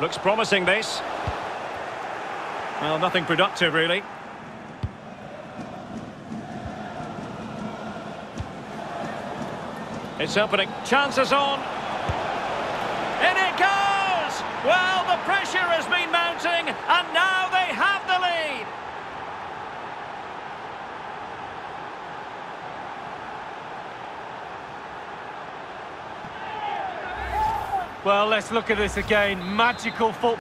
Looks promising, this. Well, nothing productive, really. It's opening. Chances on. In it goes! Well, the pressure has been mounting, and now they have the lead. Well, let's look at this again. Magical football.